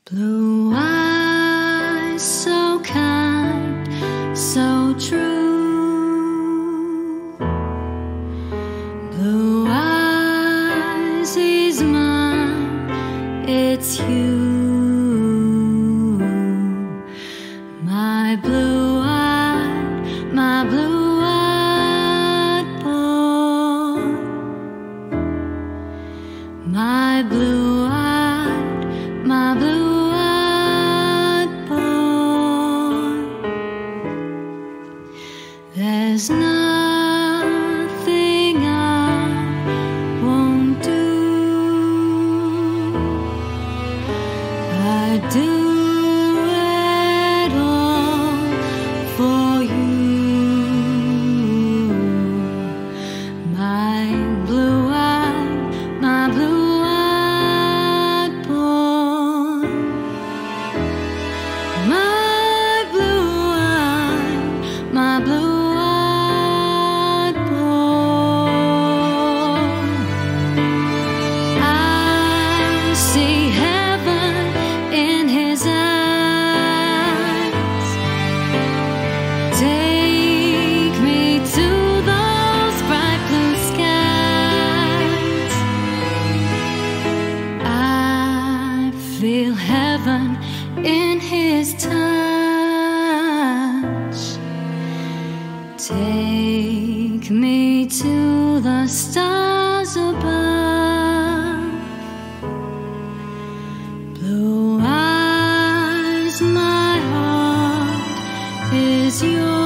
Blue eyes, so kind, so true. Blue eyes, he's mine, it's you. My blue-eyed boy. My blue-eyed boy. There's nothing I won't do. I do it all for you. My blue-eyed boy. My blue-eyed boy. I see heaven in his eyes. Take me to those bright blue skies. I feel heaven in his touch. Take me to the stars above. Blue eyes, my heart is yours.